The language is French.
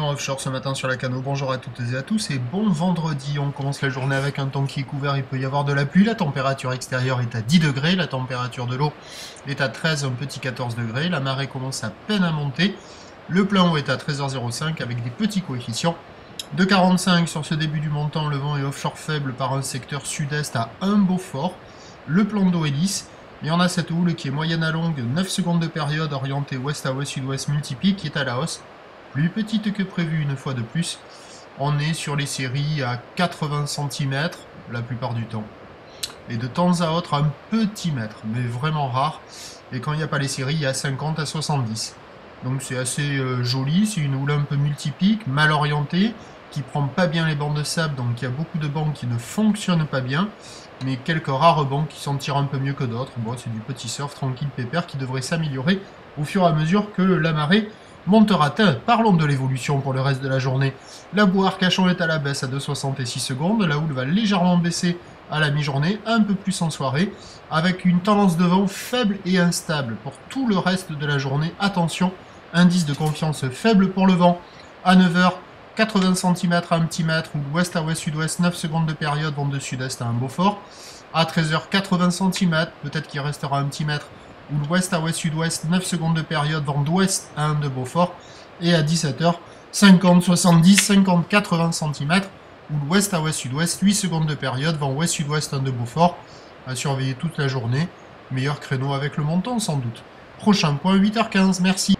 en offshore ce matin sur la Cano. Bonjour à toutes et à tous et bon vendredi. On commence la journée avec un temps qui est couvert, il peut y avoir de la pluie. La température extérieure est à 10 degrés, la température de l'eau est à 13, un petit 14 degrés. La marée commence à peine à monter. Le plein eau est à 13h05 avec des petits coefficients de 45 sur ce début du montant. Le vent est offshore faible par un secteur sud-est à 1 Beaufort. Le plan d'eau est lisse. Et on a cette houle qui est moyenne à longue, 9 secondes de période, orientée ouest à ouest, sud-ouest, multipique, qui est à la hausse. Plus petite que prévu une fois de plus. On est sur les séries à 80 cm la plupart du temps. Et de temps à autre, un petit mètre, mais vraiment rare. Et quand il n'y a pas les séries, il y a 50 à 70. Donc c'est assez joli, c'est une houle un peu multipique, mal orientée, qui prend pas bien les bancs de sable, donc il y a beaucoup de bancs qui ne fonctionnent pas bien, mais quelques rares bancs qui s'en tirent un peu mieux que d'autres. Bon, c'est du petit surf tranquille pépère qui devrait s'améliorer au fur et à mesure que la marée montera. Parlons de l'évolution pour le reste de la journée. La boue Arcachon est à la baisse à 2,66 secondes, la houle va légèrement baisser à la mi-journée, un peu plus en soirée, avec une tendance de vent faible et instable pour tout le reste de la journée. Attention, indice de confiance faible pour le vent. À 9h, 80 cm à 1 petit mètre, ou ouest à ouest, sud-ouest, 9 secondes de période, vent de sud-est à un Beaufort. À 13h, 80 cm, peut-être qu'il restera un petit mètre, ou l'ouest à ouest, sud-ouest, 9 secondes de période, vent d'ouest à 1 de Beaufort. Et à 17h, 50, 70, 50, 80 cm, ou l'ouest à ouest, sud-ouest, 8 secondes de période, vent ouest, sud-ouest, 1 de Beaufort. À surveiller toute la journée. Meilleur créneau avec le montant sans doute. Prochain point, 8h15, merci.